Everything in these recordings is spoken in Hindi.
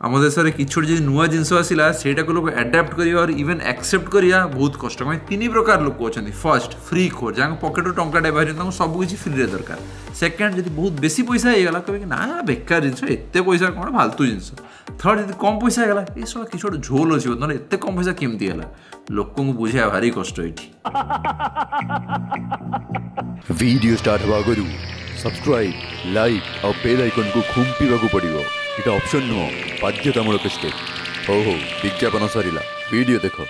आम देश में कि जो नुआ जिनस आसला से लोग एडाप्ट करिया और इवन एक्सेप्ट करिया बहुत कष्ट। तीन प्रकार लोक अच्छा। फर्स्ट फ्री खोर जहाँ पकेट टंका बाहर सब किसी फ्री दरकार। सेकेंड जब बहुत बेसी पैसा होगा कहे ना बेकार जिन एत पैसा कौन फालतू जिन। थर्ड जब कम पैसा होगा ये सब किसी गोटे झोल अच्छे ना एत कम पैसा केमती है लोक बुझा भारी कष्ट ये। वीडियो स्टार्ट हवा आगु सब्सक्राइब लाइक और बेल आइकन को खुंपा पड़ो। इटा ऑप्शन नुह बाध्यतामूलक स्टेप। हो विज्ञापन सरीला वीडियो देखो।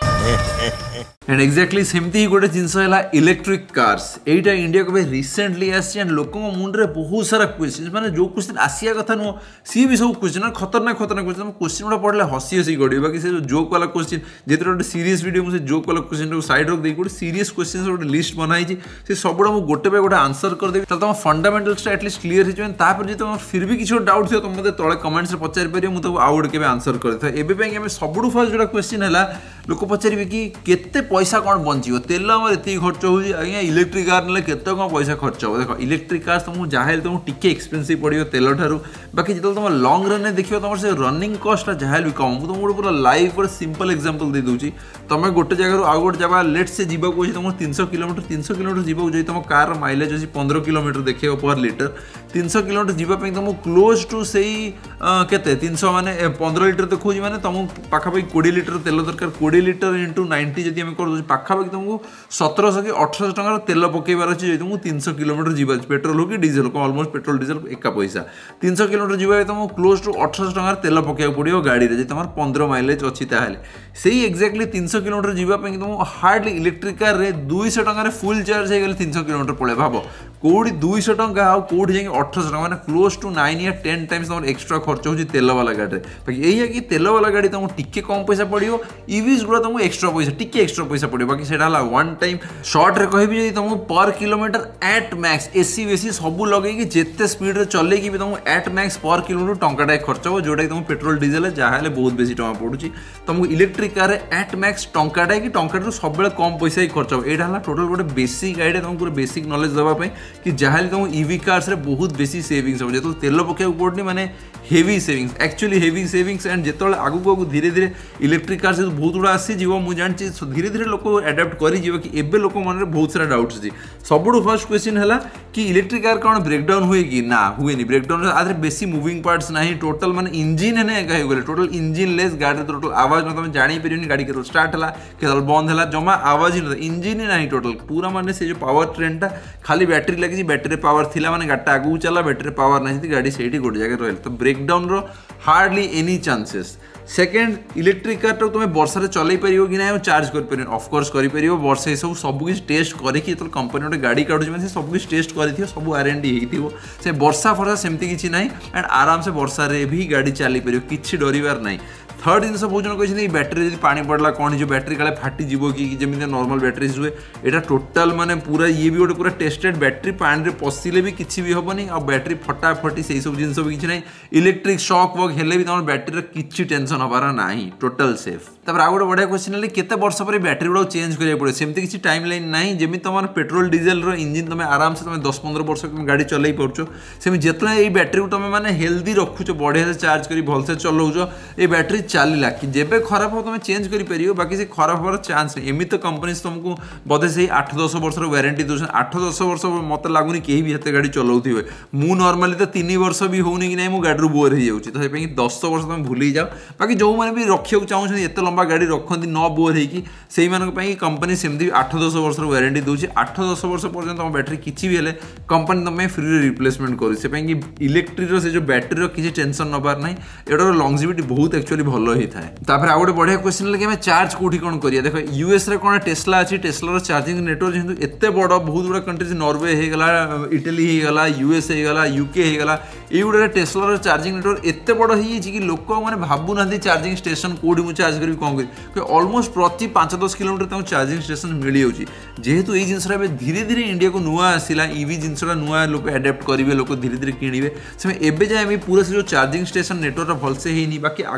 एंड एक्जाक्टली सेमती ही गोटे जिनस इलेक्ट्रिक कार्स। एटा इंडिया को रिसेंटली आसी एंड लोक मुंडे बहुत सारा क्वेश्चन माने जो क्वेश्चन आसिया कथा नुह सी भी सब क्वेश्चन खतरनाक क्वेश्चन क्वेश्चन गुड़ा पढ़ले हसी हसी गड़ बाकी से जोक वाला क्वेश्चन जितने गोटे सीरीयस वीडियो मुझे जोक वाला क्वेश्चन साइड रख गोटे सीरीयस क्वेश्चन गोटे लिस्ट बनाई से सब गुड़ा मुझे गोटे गोटे आंसर करदेवी तुम फंडामेंटल्स एटलिस्ट क्लीयर हो तुम फिर भी किसी डाउट थी तुम मतलब तले कमेंट्स पचारि पार मुझे आउ गोटे के आंसर कर सब फास्ट जो क्वेश्चन है लोक पचारे कि केते पैसा कौन बचो तेल आम ये खर्च हो इलेक्ट्रिक कार ना केते कौन पैसा खर्च हो। देख इलेक्ट्रिक कार तुमको जहाँ तुमको टिके एक्सपेंसिव पड़ो तेल ठारू बाकी जो तुम लंग रन में देखिए तुम से रनिंग कस्ट जहाँ भी कम तुमको गोटे पूरा लाइव गोटे सिंपल एग्जांपल दे दूसरी तुम गोटे जगह आउ गोटे जगह लेट से जावाक तुम 300 किलोमीटर जावाक तुम कार माइलेज अच्छी 15 किलोमीटर देखिए पर लिटर 300 किलोमीटर जावाई तुमको क्लोज टू से केते 300 माने 15 लिटर देखो मैंने तुमको पाखापाखि 20 लिटर तेल दरकार 20 लिटर इंटू 90 जब आम कर पाखापाखि तुमको 1700 कि 1800 टकर तेल पकेबार अच्छे तुमको 300 किलोमीटर जावा पेट्रोल हो कि डीजेल हो ऑलमोस्ट पेट्रोल डीजेल एका पैसा 300 किलोमीटर जावा तुमको क्लोज टू 1800 टकर तेल पकेबा पड़ो गाड़ी में तुम 15 माइलेज अच्छी से एक्जाक्टली 300 किलोमीटर जावाई तुमको हार्डली इलेक्ट्रिक कार रे 200 टकर फुल चार्ज हो गले 300 किलोमीटर पड़े भाव कौटी 200 टका आ कौटी जाए 1800 टका मैंने क्लोज टू 9 या 10 टाइम्स तुम एक्सट्रा खर्च हो तेल वाला गाड़ी बाकी यही है कि तेल वाला गाड़ी तुमको टिके कम पैसा पड़ो इवीज गुड़ा तुमको एक्सट्रा पैसा टिके एक्सट्रा पैसा पड़ो बाकी से वन टाइम शॉर्ट रे कहि तुमको पर किलोमीटर एट मैक्स एसी बेसी सब लगे जिते स्पीड रे चले भी तुमको एट मैक्स पर किलोमीटर टंकाटा खर्च हो जोटा तुम पेट्रोल डीजेल जहाँ बहुत बेसी टଙ୍କା पड़ुची तुमको इलेक्ट्रिक कार एट मैक्स टंकाटा कि टंका सब कम पैसा ही खर्च हो। यहाँ टोटाल गोटे बेसिक आइडिया तुमको बेसिक नॉलेज देवाई कि जहाँ तुम ईवी कार्स रे बहुत बेसी सेविंग्स हो जो तेल पकेबा पड़नी माने heavy savings actually heavy savings and जो आगू आगू धीरे धीरे इलेक्ट्रिक कार से बहुत गुड़ा आसीज मुझे जानी धीरे धीरे लोक एडाप्ट कर कि एबे लोक मन बहुत सारा डाउट्स अच्छी। सबुठ फर्स्ट क्वेश्चन है कि इलेक्ट्रिक कार कौन ब्रेकडाउन हुए कि ना हुए ब्रेकडाउन आधे बेसी मुविंग पार्ट्स ना टोटल माने इंजिन है कहीं टोटल इंजिन लेस गाड़ी टोटल आवाज में तुम जापर गाड़ी के स्टार्ट है के बंद है जमा आवाज ही ना इंजिन ही ना टोटल पूरा माने से जो पावर ट्रेन टा खाली बैटरी लगी बैटरी पावर थी मैंने गाड़ी आगू चला बैटरी पावर ना गाड़ी से गोटे जगह रहा तो ब्रेकडाउन रो hardly any chances. Second electric car तो तुम वर्षा चल पार कि ना चार्ज कर ऑफकोर्स कर वर्षे सब किसी टेस्ट करके तो कंपनी गोटे गाड़ी काटुचे सब किसी टेस्ट कर सब R&D से वर्षा फर्षा सेमती किसी ना एंड आराम से वर्षा रे भी गाड़ी चली पार कि डरबार ना। थर्ड जिन बहुत जन कहते बैटेरी जब पानी पड़ला कौन जो बैटेरी काले फाटी जीव कि जमी नॉर्मल बैटेरी हुए यहाँ टोटाल माने पूरा ये भी गोटे पूरा टेस्टेड बैटेरी पानी में पशिले भी किसी भी हेनी आ बैटेरी फटाफटी से सब जिन भी किसी ना इलेक्ट्रिक शॉक वक हेले भी तुम बैटेरी किसी टेंशन हबार ना टोटाल सेफ। तब आ गए बढ़िया क्वेश्चन है केते वर्ष पर बैटेरी गुड़ा चेंज करा पड़े सेमती किसी टाइम लाइन ना जमी तुम पेट्रोल डीजेल इंजिन तुम आराम से तुम 10-15 वर्ष तुम गाड़ी चल पार्छ सेम जिते ये बैटेरी को तुम मैंने हेल्दी रखुच बढ़िया से चार्ज कर भलसे चलाऊच ये बैटेरी चलला कि जेबे खराब हो तुम चेंज कर बाकी से खराब होवार चांस नहीं। एमती तो कंपनी तुमको बोधे से 8-10 वर्ष वारंटी दूसरे 8-10 वर्ष मत लगुनि कहीं भी एत गाड़ी चलाऊे मुझे नॉर्मली तो 3 वर्ष भी होनी कि नहीं गाड़ी बोर हो जाऊँगी तो 10 वर्ष तुम भूल जाओ बाकी जो मैंने भी रखा चाहते एत लंबा गाड़ी रखती न बोर होगी कंपनी सेमती 8-10 वर्ष वारंटी दूसरी 8-10 वर्ष पर्यटन तुम बैटेरी किसी भी कंपनी तुम फ्री रिप्लेसमेंट कर इलेक्ट्रिक से जो बैटेरी किसी टेंशन नबार ना एटार लॉन्जिविटी बहुत एक्चुअली भल होता है। तापर आ गए बढ़िया क्वेश्चन है कि हमें चार्ज कौटी कौन करिया देख यूएस रे कौन टेस्ला अच्छी टेस्लार चार्जिंग नेटवर्क जेहतु एत बड़ बहुत गुड़ा कंट्रीज नॉर्वे होगला इटली होगला यूएस होगला यूके होगला ये गुड़ा टेस्लार चार्जिंग नेटवर्क एत बड़ हो कि लोक मैंने भावु ना चार्जिंग स्टेशन कौटी मुझे चार्ज करी कौन कर ऑलमोस्ट प्रति 5-10 किलोमीटर तक चार्जिंग स्टेशन मिल जाऊँगी जेहेतु ये जिनसा धीरे धीरे इंडिया को नुआ आसला ईवी जिनसा नुआ लोक एडाप्ट करेंगे लोक धीरे धीरे किणवे से एवं जाए पूरा से जो चार्जिंग स्टेशन नेटवर्क भलसे है बाकी आगू जाए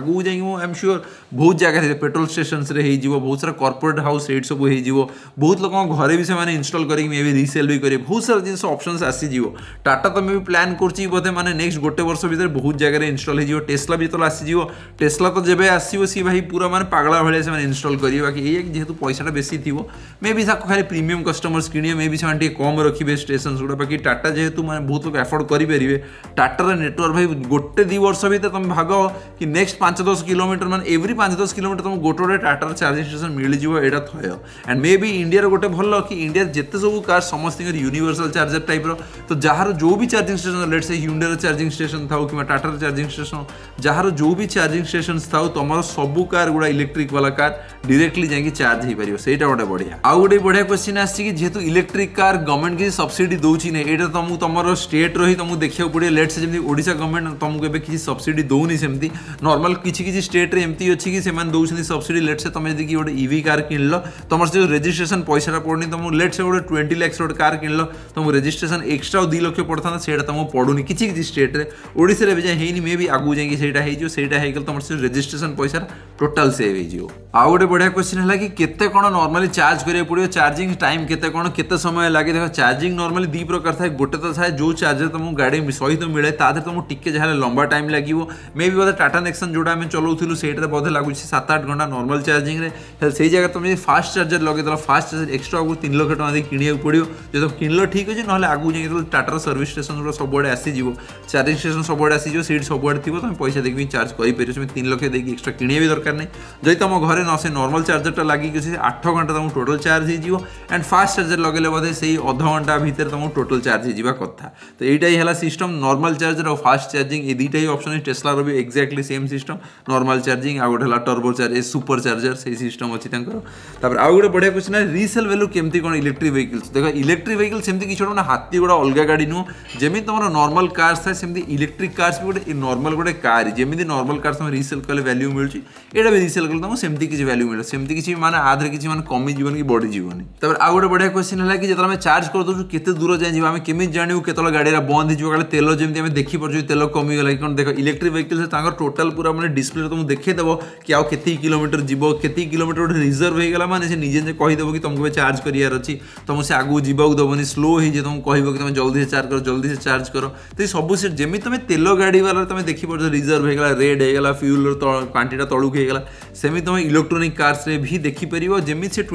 आई एम श्योर बहुत जगह पेट्रोल स्टेशन हो बहुत सारा कॉर्पोरेट हाउस एट सब हो बहुत लोक घरे भी से इनस्टॉल करेंगे मे भी रीसेल भी करेंगे बहुत सारा जिन ऑप्शंस आसीज टाटा तो मे भी प्लान कर बोधे मैंने नेक्स्ट गोटे वर्ष भितर बहुत जगह इनस्टॉल हो टेस्ला भी आसीज टेस्ला तो जब आसो सी भाई पूरा माने पागला भाई से इनस्टॉल करेंगे बाकी ये जेहेतु पैसा बेसी थी मे भी खाली प्रीमियम कस्टमर्स किणे मे भी से कम रखिए स्टेशन गुड़ा बाकी टाटा जेहेतु मैंने बहुत लोग एफोर्ड करेंगे टाटार नेटवर्क भाई गोटे 2 वर्ष भितर तुम भाग कि नेक्स्ट 5-10 किलोमीटर मान एवरी 5-10 किलोमीटर तुम गोटे टाटार चार्जिंग स्टेशन मिल जाए यहाँ थय एंड मे भी इंडिया गोटे भल कि इंडिया जिते सब कार समस्त यूनिवर्सल चार्जर टाइप तो जार जो भी चार्जिंग स्टेशन लेट्स से ह्युंडई चार्जिंग स्टेशन था कि टाटार चार्जिंग स्टेशन जार जो भी चार्जिंग स्टेशन था तुम सबू कार गुड़ा इलेक्ट्रिक वाला कार डायरेक्टली जाकि चार्ज हो पार से गोटे बढ़िया आउ गोटे बढ़िया क्वेश्चन आसतु इलेक्ट्रिक कार गवर्नमेंट किसी सब्सिडी दूसरी नहीं यहाँ तुमको तुम स्टेट रही तुमको देखा पड़े लेट से जमी ओडिशा गवर्नमेंट तुमको एवं किसी सब्सिडी दौनी सेमती नॉर्मल किसी स्टेट रे एमती अच्छी कि दौरान सब्सिडी लेट से तुम यदि गोटे ईवी कार किनल तुम से रजिस्ट्रेशन पैसा पड़नी तुम लेट से गोटे 20 लाख गोटे कार किनल तुम रजिस्ट्रेशन एक्सट्रा 2 लाख पड़ता से तुमको पड़ूनी किसी स्टेट रे ओडिशा भी जाए मे भी आगू जाकि से तुम रजिस्ट्रेशन पैसा टोटाल सेव हो आउ गोटे बढ़िया क्वेश्चन है कि केते कौन नॉर्मली चार्ज करिया पड़ियो चार्जिंग टाइम केते कौन केते समय लगे देखो चार्जिंग नॉर्मली 2 प्रकार था गोटे तो था जो चार्जर तुमको गाड़ी सहित मिले तादर तुमको टिके जहाँ लंबा टाइम लगे मे भी बोधे टाटा नेक्सन जोड़ा आम चलाऊलु से बोधे लगुच 7-8 घंटा नॉर्मल चार्जिंग रे से जगह तुम फास्ट चार्जर लगे फास्ट चार्जर एक्सट्रा आपको 3 लाख टका किणा पड़ो जो तुम किनल ठीक अच्छे ना आगू जाए टाटार सर्विस स्टेशन गुड़ा सबुआड़े आसीज चार्जिंग स्टेशन सबुआड़े आसीज सीट सबुआड़े थी तुम पैसा देखिए चार्ज कर 3 लाख देखिए एक्सट्रा किणा भी दरकार नहीं जदि तुम घरे न से नॉर्मल चार्जरटा लगे 8 घंटा तुमको टोटल चार्ज हो एंड फास्ट चार्जर लगे बोधे से अध घंटा भितर तुमको टोटल चार्ज हो कथा तो यहाँ ही है सिस्टम नॉर्मल चार्जर और फास्ट चार्जिंग ये दुईटा ही ऑप्शन टेस्लार भी exactly same system normal charging आ गोटे टर्बो चार्ज सुपर चार्जर से सिस्टम अच्छी तापर आउ गोटे बढ़िया क्वेश्चन है रीसेल वैल्यू केमती कौन इलेक्ट्रिक व्हीकल्स देखो इलेक्ट्रिक व्हीकल सेमती किसी गोटे हाथी गोड़ा अलग गाड़ी नुह जमी तुम नॉर्मल कार्स था सेमती इलेक्ट्रिक कार्स भी गोटे नॉर्मल गोटे कार जमी नॉर्मल कार्स तुम रीसेल कले वैल्यू मिलूँ यहाँ भी रीसेल कले तुमको सेमती किसी वैल्यू मिले सेमती किसी माने आधे किसी माने कमी जीवन की बढ़ी जीवन तापर आउ गोटे बढ़िया क्वेश्चन है कि जब चार्ज कर दो केते दूर जाए आम केमी जानू केतल गाड़ी बंद हो तेल जमी आम देखिपुर तेल कमीगला कि देख इलेक्ट्रिक व्हीकल टोटाल पूरा मैंने डिस्प्ले तुमको देखदेव कि आउ के किलोमीटर जीव के किलोमीटर गोटे रिजर्व होगा माने से निजे कहीदेव कि तुमको चार्ज करार अच्छी तुम से आगू जावाक देवनी स्लो हो तुमको कह कि तुम जल्दी से चार्ज कर तो ये सब से जमी तुम तेल गाड़ी वाला तुम देखिपुर रिजर्व होगा रेड होगा फ्यूल क्वांटिटी तलुक होगा सेमी तुम इलेक्ट्रोनिक कार्स रे भी देखिपर जमी से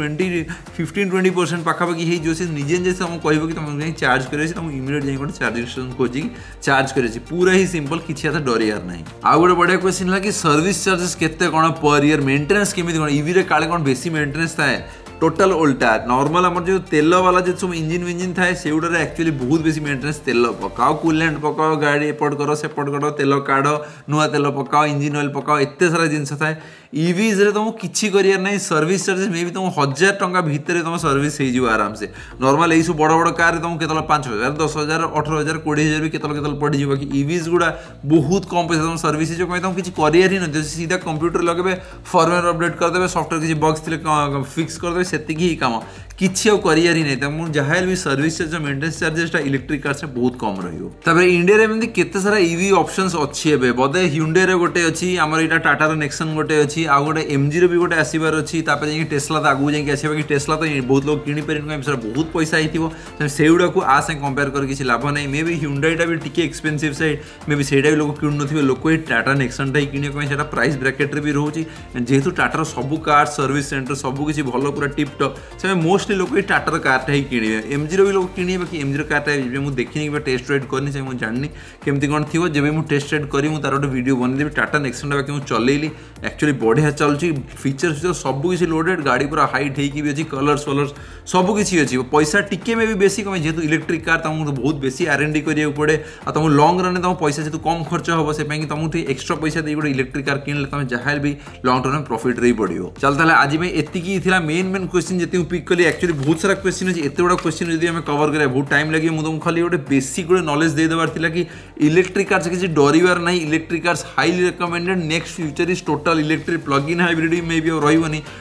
15-20% पाखापाखि हो निजे निजे तुमको कह कि तुम चार्ज कर तुमको इमिडिएट जाए गोटे चार्जिंग स्टेशन खोजी चार्ज कर पूरा ही सिंपल किसी डरियार ना आउ गोटे बढ़िया क्वेश्चन है कि सर्विस चार्जेस केते कौन पर ईयर मेंटेनेंस केमी कौन ईवी रे काले कौन बेसी मेंटेनेंस थाए टोटाल उल्टा नॉर्मल आम जो तेल वाला जो सब इंजिन विंजिन थाए से गुड़ा एक्चुअली बहुत बेसी मेंटेनेंस तेल पकाओ कूलेंट पकाओ गाड़ी एपट कर सेपट कर तेल काढ़ नुआ तेल पकाओ इंजिन ऑयल पकाओ एत सारा जिनस थाए ईवीज रे तुमको किसी करियार नहीं सर्विस चार्जेस मे भी तुमको 1000 टंका भितर तुम सर्विस हो आराम से नॉर्मल यही सब बड़ बड़ कार तुमको केतल 5000 10,000 18,000 20,000 भी केतल पड़ी कि ईवीज गुड़ा बहुत कम पैसा तुम सर्विस जो तुम किसी करियार ही नहीं सीधा कंप्यूटर लगे फॉर्मवेयर अपडेट करदे सॉफ्टवेयर किसी बग्स थे फिक्स करदे सेतिक ही काम किसी करियार ही नहीं तुम जहाँ भी सर्विस चार्ज मेंटेनेंस चार्जेसटा इलेक्ट्रिक कार से बहुत कम रही इंडिया में केते सारा ईवी ऑप्शंस अच्छी है बोधे ह्युंडई रे गोटे अच्छी आमर यहाँ टाटार नेक्सन गोटे अच्छी आ गोटे एमजी रे भी गोटे आसबार अच्छी तापर टेस्ला तो आगू जाकि आसवा कि टेस्ला तो बहुत लोग किणी पारे बहुत पैसा होती से गुड़ा को आ संगे कंपेयर कर किसी लाभ नहीं मे भी ह्युंडईटा भी टिके एक्सपेंसिव साइड मे भी से लोग किणु नथिबे लोक ये टाटा नेक्सनटा ही किणा प्राइस ब्रैकेट रे भी रोचे जेहेतु टाटार सब कार सर्विस सेंटर सब किसी भल पूरा टिप टॉप से मोस्टली लोग ये टाटार कारटा ही किणे एमजी रो भी लोग किणे बाकी एमजी रो कारटा मुझे देखनी टेस्ट राइड करनी से मुझे जाननी केमती कौन थी जब मुझे टेस्ट राइड करी तार गोटे वीडियो बनदेवी टाटा नेक्सनटा बाकी मुझे चलैली एक्चुअली बढ़िया चलुची फीचर्स सब किसी लोडेड गाड़ी पूरा हाइट होगी भी अच्छी कलर्स वलर्स सब किसी अच्छी पैसा टिके में भी बेसी कम जेहतु इलेक्ट्रिक कार तुमको बहुत बेसी R&D करा पड़े और तुम लंग रन तुम पैसा जेहतु कम खर्च हम से तुमको एक्सट्रा पैसा दे गोटे इलेक्ट्रिक कार किनले तुम जहाँ भी लंग टर्म प्रॉफिट रही पड़ो चल ताले आज में एतिकी थिला मेन क्वेश्चन जी पिक कली एक्चुअली बहुत सारा क्वेश्चन अच्छी एत गुड़ा क्वेश्चन जब आम कवर करा बहुत टाइम लगे मुझे तुमको खाली गोटे बेसिक गोटे नॉलेज दे देवार थिला कि इलेक्ट्रिक कार से किसी डरबार नहीं electric cars highly recommended next future is total electric plug in hybrid में भी रही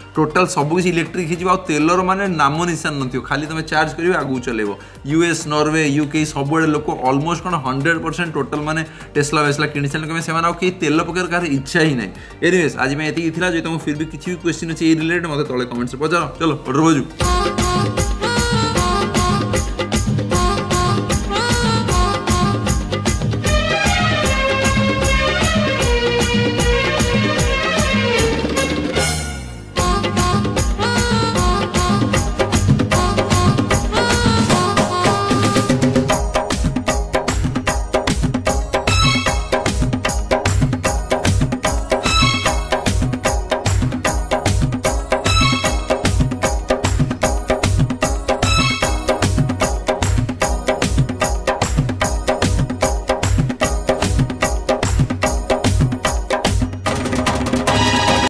टोटाल सबकिछि इलेक्ट्रिक हो तेलर माने नाम निशान नथियो खाली तुम चार्ज कर आगू चलेब यूएस नॉर्वे यूके सब लोक ऑलमोस्ट कौन 100% टोटाल माने टेस्ला वेस्ला किणी सारे से तेल पकेर कार इच्छा ही ना एनीवेज आज मैं ये जो तुम फिर भी किसी भी क्वेश्चन अच्छे रिलेटेड मतलब तले कमेंट्स पचार चलो ऑर्डर बजू।